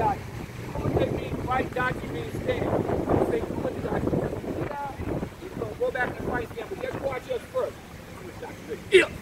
got you. Imitate me, fight, dodge means stand. I'm gonna say do what you got to do. He's gonna go back and fight again, but let's watch us first. See what Dr. Ray. Yeah.